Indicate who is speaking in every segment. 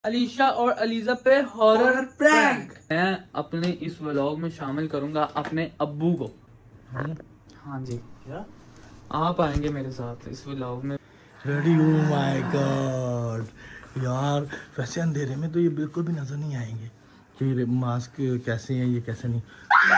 Speaker 1: अलीशा और अलीजा पे horror prank. मैं अपने इस व्लॉग में शामिल करूंगा अपने अब्बू को। हाँ जी, क्या आप आएंगे मेरे साथ इस व्लॉग में?
Speaker 2: रेडी? ओह माय गॉड यार, वैसे अंधेरे में तो ये बिल्कुल भी नजर नहीं आएंगे कि ये मास्क कैसे हैं, ये कैसे नहीं।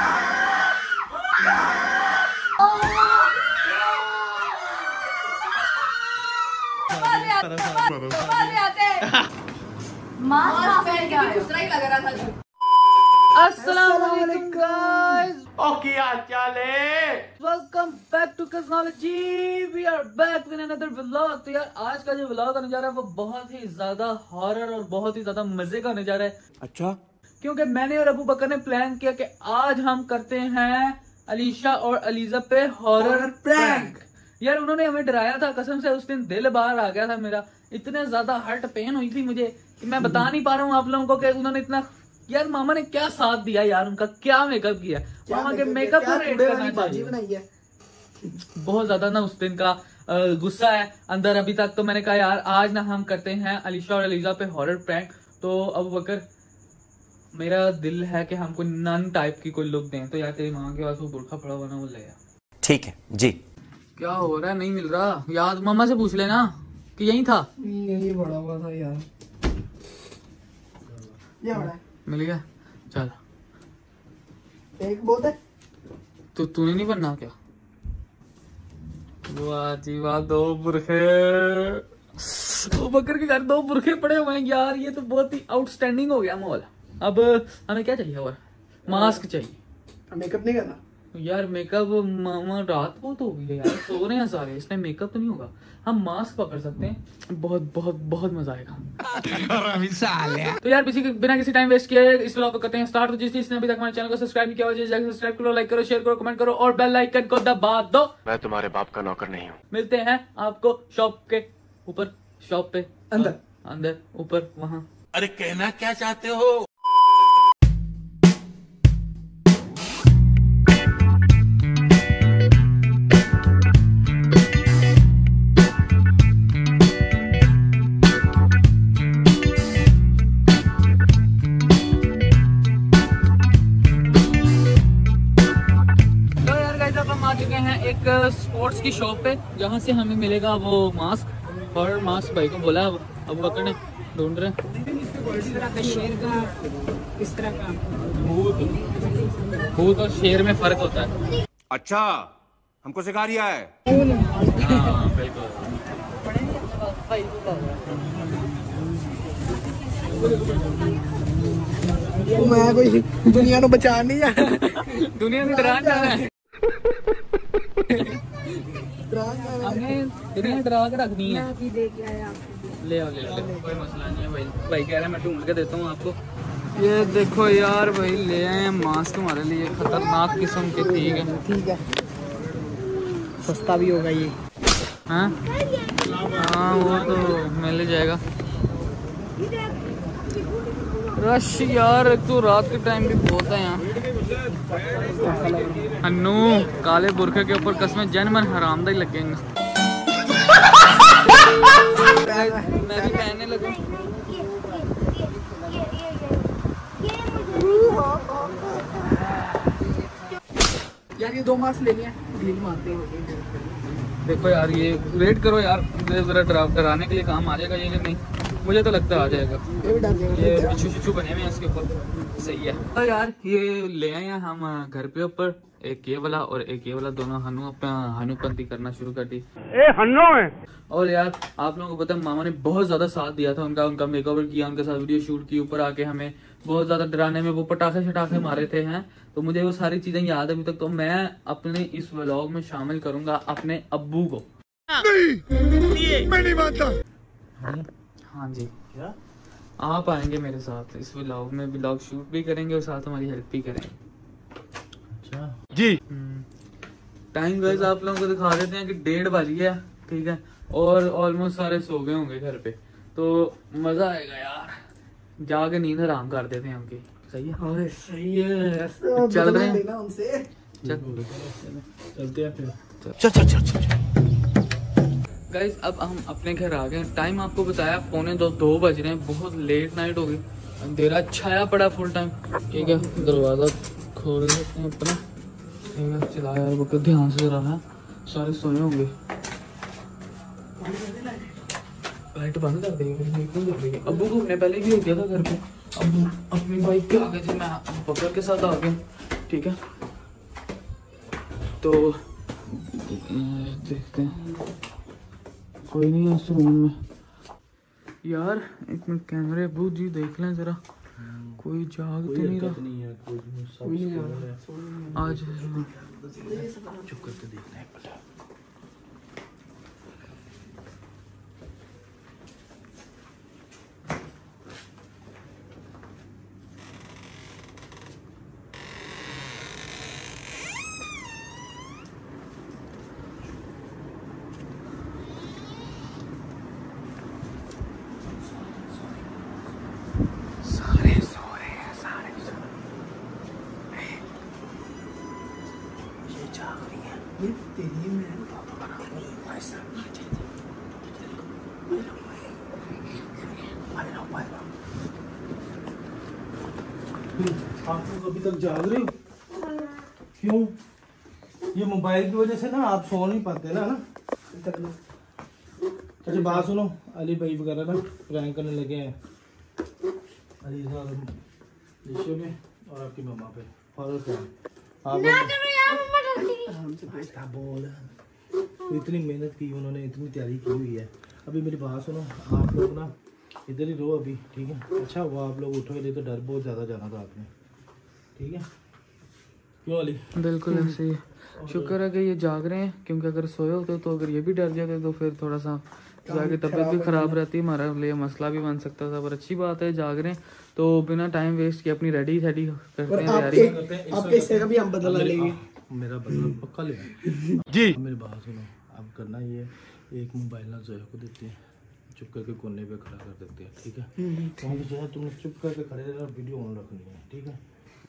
Speaker 1: अस्सलामुअलैकुम गाइस, क्या हाल है? Welcome back to cosmology. We are back with another vlog. तो यार आज का जो व्लॉग होने जा रहा है वो बहुत ही ज्यादा हॉरर और बहुत ही ज्यादा मजे का होने जा रहा है।
Speaker 2: अच्छा,
Speaker 1: क्योंकि मैंने और अबू बकर ने प्लान किया कि आज हम करते हैं अलीशा और अलीजा पे हॉरर प्रैंक। यार उन्होंने हमें डराया था, कसम से उस दिन दिल बाहर आ गया था मेरा। इतने ज्यादा हार्ट पेन हुई थी मुझे कि मैं बता नहीं पा रहा हूँ आप लोगों को कि उन्होंने इतना, यार मामा ने क्या साथ दिया यार, उनका क्या मेकअप किया। मामा के मेकअप पर रेट करना चाहिए। बहुत ज्यादा ना उस दिन का गुस्सा है अंदर अभी तक। तो मैंने कहा यार आज ना हम करते हैं अलीशा और अलीजा पे हॉरर प्रैंक। तो अबू बकर, मेरा दिल है कि हमको नन टाइप की कोई लुक दें। तो यार तेरी मामा के पास वो बुरखा पड़ा हुआ ना, वो ले यार।
Speaker 3: ठीक है जी।
Speaker 1: क्या हो रहा है? नहीं मिल रहा यार, मामा से पूछ लेना कि यही था।
Speaker 4: यही बड़ा हुआ था यार, ये बड़ा है।
Speaker 1: मिल गया, चल।
Speaker 4: एक बहुत है
Speaker 1: तो तूने नहीं बनना क्या? वाह जी वाह, दो बुरखे। ओ बकर के घर दो बुरखे पड़े हुए हैं यार, ये तो बहुत ही आउटस्टैंडिंग हो गया माहौल। अब हमें क्या चाहिए और? मास्क चाहिए।
Speaker 4: मेकअप नहीं करना
Speaker 1: यार मेकअप मामा रात बहुत हो गई है यार, सो रहे हैं सारे, इसमें मेकअप तो नहीं होगा। हम मास्क पकड़ सकते हैं, बहुत बहुत बहुत मजा आएगा। तो यार बिना किसी टाइम वेस्ट किए इस व्लॉग को करते हैं स्टार्ट। तो जिसने अभी तक हमारे चैनल को सब्सक्राइब नहीं किया हो, जाकर सब्सक्राइब करो, लाइक करो, शेयर करो, कमेंट करो और बेल आइकन को दबा दो।
Speaker 3: मैं तुम्हारे बाप का नौकर नहीं हूँ।
Speaker 1: मिलते हैं आपको शॉप के ऊपर, शॉप पे
Speaker 4: अंदर
Speaker 1: ऊपर वहाँ।
Speaker 3: अरे कहना क्या चाहते हो?
Speaker 1: एक स्पोर्ट्स की शॉप पे, जहाँ से हमें मिलेगा वो मास्क। और मास्क भाई को बोला अब बकर ने ढूंढ रहे
Speaker 4: इस तरह का।
Speaker 1: भूत और शेर में फर्क होता है।
Speaker 3: अच्छा, हमको सिखा रिया है।
Speaker 1: हाँ बिल्कुल।
Speaker 4: मैं कोई दुनिया को बचा नहीं है,
Speaker 1: दुनिया में डरा जाना है। हमें दुनिया डरा के रखनी है। ले आओ, कोई मसला नहीं है भाई। भाई कह रहे हैं मैं ढूंढ के देता हूँ आपको। ये देखो यार भाई, ले आए हैं मास्क हमारे लिए, खतरनाक किस्म के। ठीक है,
Speaker 4: सस्ता भी होगा ये।
Speaker 1: हाँ वो तो मिल जाएगा। रश यार, एक तो रात के टाइम भी बहुत है यहाँ। अन्नू काले बुरखे के ऊपर कसमें जनमन हरामदाई लगेंगे। मैं भी पहनने लगूं।
Speaker 4: यार ये 2 मास्क ले लिए, ढील मारते हैं।
Speaker 1: देखो यार, ये वेट करो यार, जरा डराने के लिए काम आ जाएगा ये कि नहीं? मुझे तो लगता आ जाएगा। ये बिच्छू बने हुए हैं इसके ऊपर, सही है। तो यार ये ले आए हैं हम घर पे ऊपर, एक ये वाला और एक ये वाला, दोनों हनुपंती करना शुरू कर दी।
Speaker 3: हन्नो है।
Speaker 1: और यार आप लोगों को पता है, मामा ने बहुत ज्यादा साथ दिया था उनका मेकओवर किया, उनके साथ वीडियो शूट की, ऊपर आके हमें बहुत ज्यादा डराने में वो पटाखे मारे थे हैं। तो मुझे वो सारी चीजें याद है अभी तक। तो मैं अपने इस व्लॉग में शामिल करूंगा अपने अब्बू को।
Speaker 2: नहीं, मैं नहीं मानता।
Speaker 1: हाँ जी, क्या आप आएंगे मेरे साथ इस व्लॉग में? व्लॉग शूट भी करेंगे और साथ हमारी हेल्प भी करेंगे।
Speaker 2: अच्छा
Speaker 3: जी।
Speaker 1: टाइम गाइस आप लोगों को दिखा देते हैं कि 1:30 बज गया, ठीक है, और ऑलमोस्ट सारे सो गए होंगे घर पे। तो मजा आएगा यार, जाके नींद आराम कर देते हैं हमकी। सही है?
Speaker 4: अरे सही है,
Speaker 1: चल रहे हैं
Speaker 4: उनसे।
Speaker 2: चलते हैं फिर।
Speaker 3: चल।
Speaker 1: गाइज अब हम अपने घर आ गए। टाइम आपको बताया 1:45 बज रहे हैं। बहुत लेट नाइट हो गई, अंधेरा छाया पड़ा फुल टाइम। ठीक है, दरवाज़ा खोल देते हैं अपना। ठीक है, चला यार वो ध्यान से रहा है, सारे सोए होंगे। लाइट बंद कर देगी। अब्बू को हमने पहले भी हो गया था घर पे। अब्बू अपनी बाइक पे आ गए थे, मैं बकर के साथ आ गया। ठीक है, तो देखते हैं। कोई नहीं है इस रूम में यार। एक मिनट, कैमरे अब्बू जी देख लें जरा, कोई जाग तो नहीं रहा। आज
Speaker 2: चुप करके देखना है। आप लोग अभी तक जाग रहे हो? क्यों? ये मोबाइल की वजह से ना आप सो नहीं पाते ना। अच्छा बात सुनो, अली भाई वगैरह ना प्रैंक करने लगे हैं अली साहब पे और आपकी मम्मा पे। हॉरर प्रैंक आप बोल। तो इतनी मेहनत की उन्होंने, इतनी तैयारी की हुई है। अभी मेरी बात सुनो, आप लोग ना इधर ही रहो अभी, ठीक है? अच्छा वो आप लोग उठोगे तो डर बहुत ज़्यादा जाना था आपने, ठीक है? क्यों अली?
Speaker 1: बिल्कुल ऐसे ही। शुक्र है कि ये जाग रहे हैं, क्योंकि अगर सोए होते तो अगर ये भी डर जाते तो फिर थोड़ा सा जाके तबीयत भी ख़राब रहती, हमारा लिए मसला भी बन सकता था। पर अच्छी बात है जाग रहे हैं, तो बिना टाइम वेस्ट किए अपनी रेडी करते हैं तैयारी।
Speaker 4: आपके हिस्से का भी हम बदला लेंगे।
Speaker 2: मेरा बदला पक्का ले जी। मेरी बात सुनो, अब करना ये एक मोबाइल ना जोया को देते हैं, चुप करके कोने पे खड़ा कर देते हैं, ठीक है? वहाँ पे जो है तुमने चुप करके खड़े रहना, वीडियो ऑन रखनी है, ठीक है?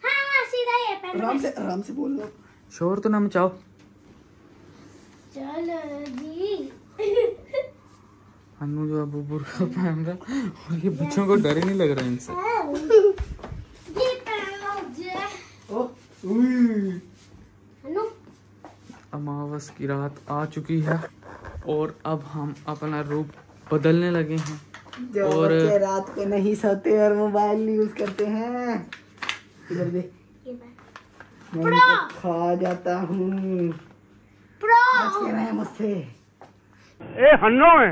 Speaker 4: आराम से बोलना,
Speaker 1: शोर तो ना मचाओ।
Speaker 5: चलो जी।
Speaker 1: अनु जो अबू बुर्का पहन रहा, और ये बच्चों को डर ही नहीं लग रहा इनसे। अमावस की रात आ चुकी है और अब हम अपना रूप बदलने लगे हैं।
Speaker 4: जो
Speaker 1: और
Speaker 4: बच्चे रात को नहीं सोते और मोबाइल यूज करते हैं, इधर देख, मैं खा जाता हूँ। रहे मुझसे
Speaker 3: ए हन्नो है।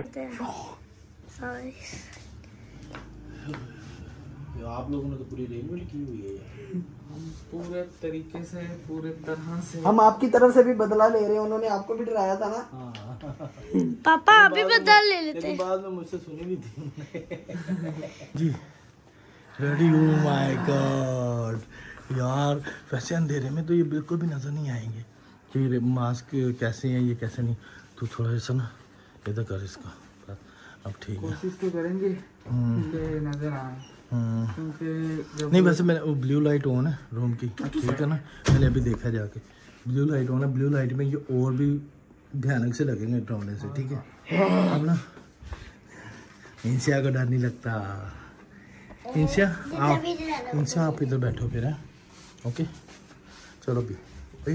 Speaker 2: आप लोगों ने तो पूरी रेलवे की हुई है यार।
Speaker 1: पूरे तरीके से, पूरे तरह से
Speaker 4: हम आपकी तरफ से भी बदला ले रहे हैं। उन्होंने आपको भी डराया था ना।
Speaker 5: पापा अभी बदल ले लेते हैं।
Speaker 2: बाद में मुझसे सुनी नहीं थी जी। रेडी? ओह माय गॉड यार, वैसे अंधेरे में तो ये बिल्कुल भी नजर नहीं आएंगे कि मास्क कैसे हैं, ये कैसे नहीं। तू थोड़ा सा ना इधर कर इसका, अब ठीक है।
Speaker 1: कोशिश तो करेंगे कि नजर आए, क्योंकि
Speaker 2: नहीं वैसे मैंने ब्लू लाइट ऑन है रूम की, ठीक है ना? मैंने अभी देखा जाके ब्लू लाइट ऑन है। ब्लू लाइट में ये और भी भयानक से लगेंगे ड्रोने से, ठीक है? अब ना इंसिया को डर नहीं लगता। इंसिया आप इधर बैठो फिर, है? ओके चलो भी भाई,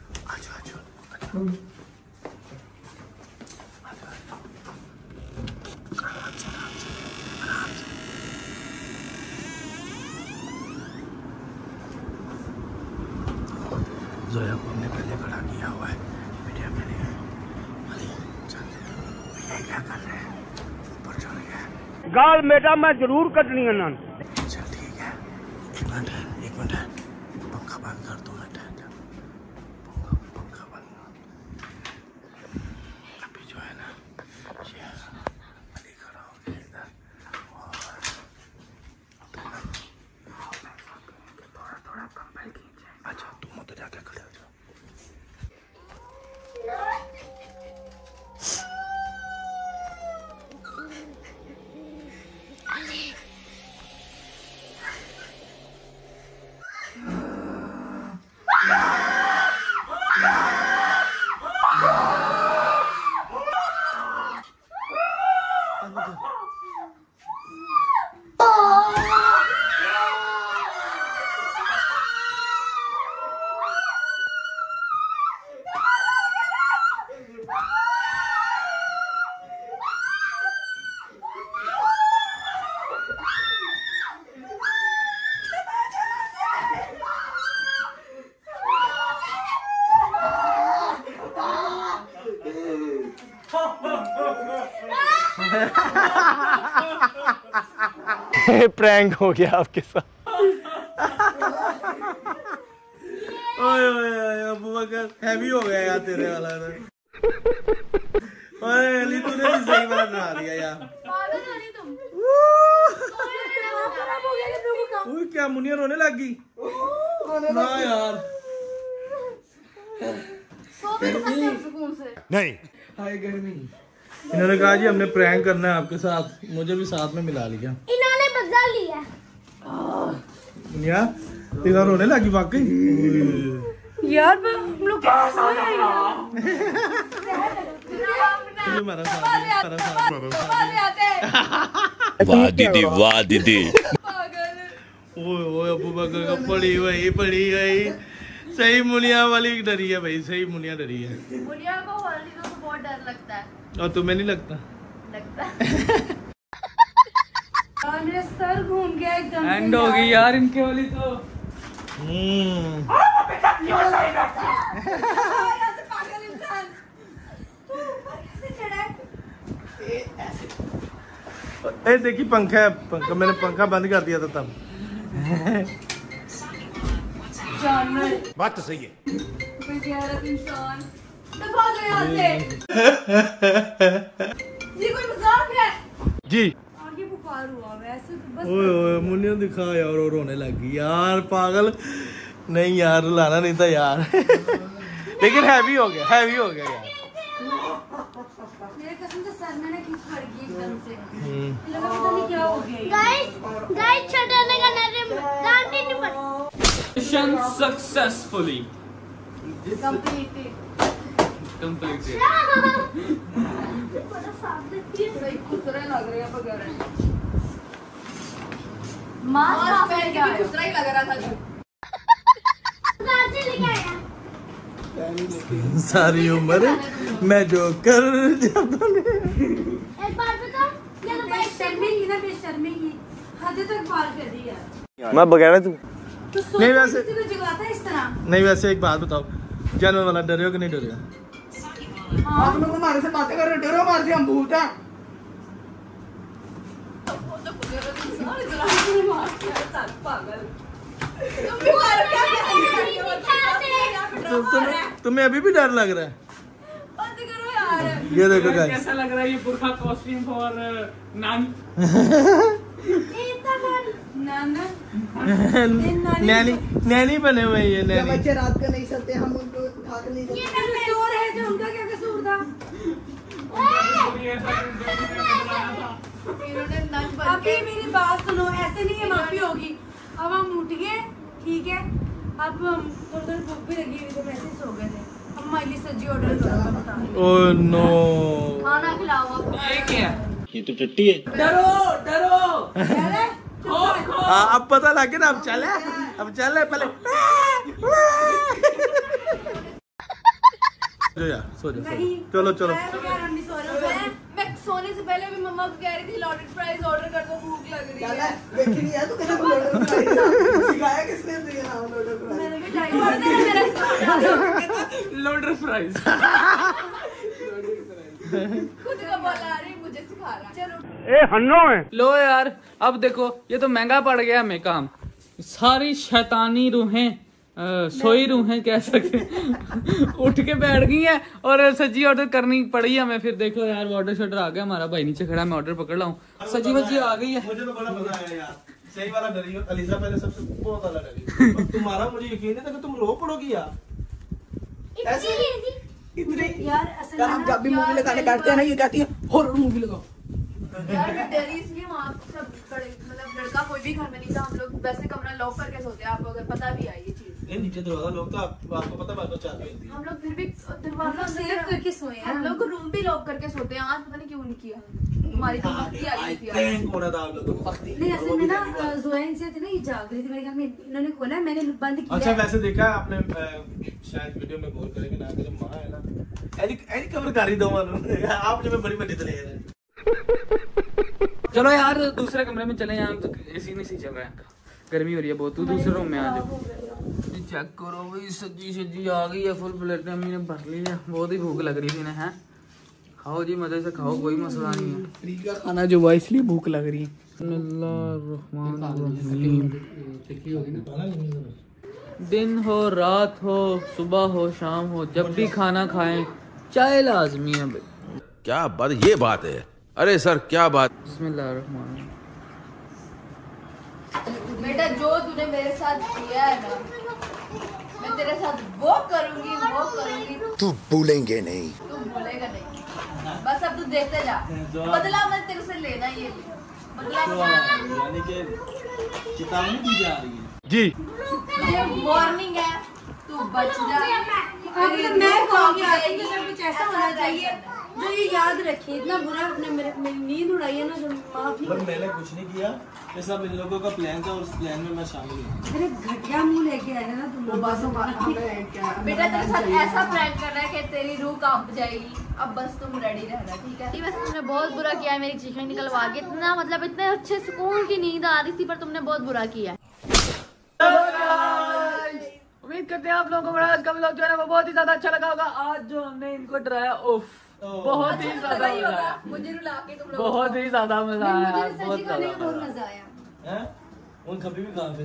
Speaker 2: आ जोया को हमने पहले खड़ा किया हुआ है वीडियो के लिए। ये क्या कर रहे हैं? ऊपर चढ़ गया।
Speaker 3: गाल बेटा मैं जरूर कटनी है ना।
Speaker 2: चल ठीक है, एक मिनट है, पंखा बंद कर दो। मैं ठहर जा, पंखा बंद कर। अभी जो है ना ये अली खड़ा हो गया इधर, और थोड़ा कंबल खींचे। अच्छा तुम उधर जाके खड़े हो जाओ। प्रैंक हो गया आपके साथ। ओए अबू बकर हैवी हो गया यार तेरे वाला। ओए अली तूने भी सही वाला डरा दिया यार। ओए क्या मुनिया रोने लगी ना यार। नहीं हाय गर्मी। इन्होंने कहा जी हमने प्रैंक करना है आपके साथ, मुझे भी साथ में मिला लिया।
Speaker 5: इन्होंने बदला लिया।
Speaker 2: मुनिया तेरा रोने लगी वाकई
Speaker 5: यार हम लोग
Speaker 6: वाह दीदी वाह दीदी।
Speaker 2: ओए अबू बकर का पड़ी गई सही। मुनिया वाली डरी है भाई, सही मुनिया डरी है।
Speaker 7: मुनिया को होली तो बहुत डर लगता है।
Speaker 2: और तुम्हें नहीं लगता?
Speaker 5: मेरा सर घूम गया एकदम।
Speaker 1: एंड हो गई यार इनके वाली तो।
Speaker 2: ए देखी पंखा है, पंखा मैंने पंखा बंद कर दिया था तब।
Speaker 6: बात तो सही है।
Speaker 7: इंसान ये कोई मजाक है?
Speaker 2: जी
Speaker 7: आगे बुखार हुआ वैसे तो बस।
Speaker 2: ओए मुनिया दिखा यार, और रोने लगी यार पागल। नहीं यार रुलाना नहीं था यार। लेकिन हैवी हो गया यार।
Speaker 7: मेरे कसम से सर में ना खींच पड़ गई एकदम से। लगा पता नहीं क्या हो गया।
Speaker 5: गाइस छटाने का नरम डांटी नहीं पड़ी।
Speaker 1: Mission successfully
Speaker 7: completed. सही खुसरे लग रहे हैं वगैरह। मास्क पहन के भी खुसरा ही लग रहा था जो।
Speaker 5: कहाँ से लेके आया?
Speaker 2: सारी उम्र मैं जो कर जाता
Speaker 5: एक बार बताओ। ये तो भाई
Speaker 7: शर्मिंगी ना बेशर्मिंगी हद तक पार कर दी यार।
Speaker 2: मैं बगैर तू
Speaker 7: तो
Speaker 2: नहीं वैसे
Speaker 7: किसी को जगाता है इस तरह।
Speaker 2: नहीं वैसे एक बात बताओ, जानवर वाला डरे हो कि नहीं डरे हो?
Speaker 4: आप लोग हमारे से बातें कर रहे हो, डरो हमारे से, हम भूत हैं।
Speaker 2: तुम्हें अभी भी डर लग रहा है?
Speaker 7: बंद करो यार।
Speaker 2: ये देखो गाइस,
Speaker 1: कैसा लग रहा है ये बुरखा कॉस्ट्यूम फॉर नानी।
Speaker 2: नैनी बने हुए ये
Speaker 4: जब
Speaker 2: नैनी।
Speaker 4: बच्चे रात को नहीं सोते हम उनको उठा के नहीं देते।
Speaker 7: कसूर है जो उनका क्या कसूर था? इन्होंने नन बन के मेरी बात सुनो, ऐसे नहीं है माफी होगी। अब हम उठ गए ठीक है, अब हम थोड़ी भूख भी लगी हुई तो वैसे ही सो गए थे। हम माइली सब्जी ऑर्डर करो बता।
Speaker 2: ओह नो
Speaker 7: खाना खिलाओ आप।
Speaker 1: ये क्या?
Speaker 6: ये तो टट्टी है।
Speaker 1: डरो डरो।
Speaker 2: अब पता लग गया ना, अब चले पहले। जो यार सो जाओ, चलो
Speaker 7: मैं सोने से पहले भी मम्मा को कह रही थी लॉडेड फ्राइज ऑर्डर कर दो, भूख लग रही है।
Speaker 4: देखी नहीं है तू कैसे सिखाया किसने तुझे नाम लोडर फ्राई?
Speaker 7: मैंने भी ट्राई किया मेरा
Speaker 1: लोडर फ्राइज।
Speaker 7: खुद का बोला रही मुझे सिखा रहा। चलो
Speaker 3: ए हन्नो है।
Speaker 1: लो यार अब देखो ये तो महंगा पड़ गया हमें काम। सारी शैतानी रूहें सोई रूहें कह सकते उठ के बैठ गई हैं और सब्जी ऑर्डर करनी पड़ी हमें। फिर देखो यार ऑर्डर शॉर्डर आ गया, हमारा भाई नीचे खड़ा, मैं ऑर्डर पकड़ लाऊं। सब्जी वब्जी आ गई है।
Speaker 2: मुझे तो बड़ा मजा आया यार, सही वाला डरी हो। अलीजा पहले सबसे बहुत वाला डरी, तुम्हारा मुझे यकीन नहीं था कि तुम रो पड़ोगी यार।
Speaker 4: इतने
Speaker 7: यार असल
Speaker 4: यार हम जब भी मूवी लगाने बैठते हैं ना, ये कहती है हॉरर मूवी लगाओ।
Speaker 7: यार मैं डरी इसलिए वहाँ सब बड़े मतलब लड़का कोई भी घर में नहीं था। हम लोग वैसे कमरा लॉक करके सोते हैं, आपको अगर पता भी है ये चीज।
Speaker 2: नहीं नीचे दरवाजा लोग तो आपको पता बात तो चाहती होती है।
Speaker 7: हम लोग फिर भी दरवाजा सेफ करके सोए हैं। हम लोग रूम भी लॉक करके सोते हैं। आज पता नहीं क्यों नहीं किया। हमारी तो मस्ती आई थी आज।
Speaker 2: प्रैंक होना था आप लोगों को।
Speaker 7: नहीं असल में ना जुआइन से थी ना, ये जाग रही थी मेरे घर में, इन्होंने खोला, मैंने बंद किया।
Speaker 2: अच्छा वैसे देखा है आपने, शायद वीडियो में गौर करेंगे ना, जो माँ है ना एनी कवर कर ही दो मानो आप जो मैं बड़ी बड़ी तरह है।
Speaker 1: चलो यार दूसरे कमरे में चले, यहाँ तो एसी नहीं सही चल रहा है, गर्मी हो रही है बहुत। तू दूसरे रूम में आ जाओ। चेक करो भाई सब्जी सब्जी आ गई है फुल प्लेट, अम्मी ने भर ली है। बहुत ही भूख लग रही थी ना, है खाओ जी, मजे से खाओ, कोई मसला नहीं है।
Speaker 4: फ्री का खाना जो हुआ इसलिए भूख लग रही है।
Speaker 1: दिन हो, रात हो, सुबह हो, शाम हो, जब भी खाना खाएं चाय लाजमी है भाई।
Speaker 6: क्या बात, ये बात है। अरे सर क्या बात।
Speaker 1: बिस्मिल्लाहिर्रहमानिर्रहीम।
Speaker 8: बेटा जो तूने मेरे साथ किया है ना, मैं तेरे साथ वो करूंगी।
Speaker 6: तू भूलेंगे नहीं।
Speaker 8: तू भूलेगा नहीं। बस अब तू देखते जा, बदला मैं तेरे से लेना ही है। बदला
Speaker 2: यानी कि चेतावनी दी जा रही है जी।
Speaker 8: ये वार्निंग है, तू बच जा।
Speaker 7: अब मैं कहूँगी आपके साथ कुछ ऐसा होना चाहिए जो ये याद रखे। इतना बुरा आपने मेरी नींद उड़ाई है ना, जो माफ नहीं।
Speaker 2: पर मैंने कुछ नहीं किया, ये सब इन लोगों का प्लान था और उस प्लान में मैं शामिल हूँ।
Speaker 7: अरे घटिया मुंह लेके आए ना तुम लोग।
Speaker 8: बेटा तेरे साथ ऐसा प्रैंक करना है कि तेरी रूह कांप जाएगी। अब बस तुम रेडी रहना, ठीक है?
Speaker 5: वैसे तुमने बहुत बुरा किया है, मेरी चीखें निकलवा के। इतना मतलब इतने अच्छे सुकून की नींद आ रही थी, पर तुमने बहुत बुरा किया है।
Speaker 1: उम्मीद करते हैं आप लोगों को आज का व्लॉग जो है ना वो बहुत ही ज्यादा अच्छा लगा होगा। आज जो हमने इनको डराया, उफ, बहुत ही ज्यादा मजा आया।
Speaker 8: मुझे रुला के तुम लोग
Speaker 1: बहुत ही ज्यादा मजा आया,
Speaker 7: मुझे
Speaker 1: बहुत
Speaker 7: सच्ची खाने
Speaker 1: ज्यादा
Speaker 7: में बहुत मजा आया।
Speaker 2: हैं? उन कभी भी कहाँ पे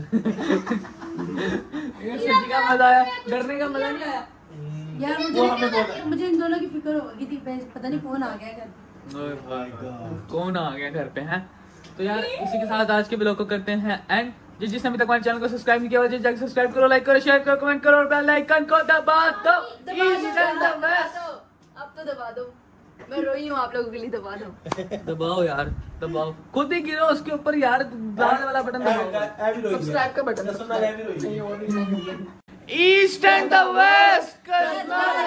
Speaker 1: ये सच्ची का मजा आया, डरने का मजा नहीं आया।
Speaker 7: यार मुझे इन दोनों की फिक्र हो गई थी, पता नहीं कौन आ गया घर।
Speaker 1: कौन आ गया घर पे हैं? तो यार इसी के साथ आज के ब्लॉग को करते हैं एंड। जिसने अभी तक हमारे चैनल को सब्सक्राइब नहीं किया हो, जाकर सब्सक्राइब करो, लाइक करो, शेयर करो, कमेंट करो और बेल आइकन को दबा दो।
Speaker 8: अब तो दबा दो, मैं रोई हूँ आप लोगों के लिए, दबा दो।
Speaker 1: दबाओ यार, दबाओ, खुद ही गिरो उसके ऊपर यार, लाल वाला बटन दबाओ,
Speaker 8: सब्सक्राइब का button.
Speaker 1: East end the waste.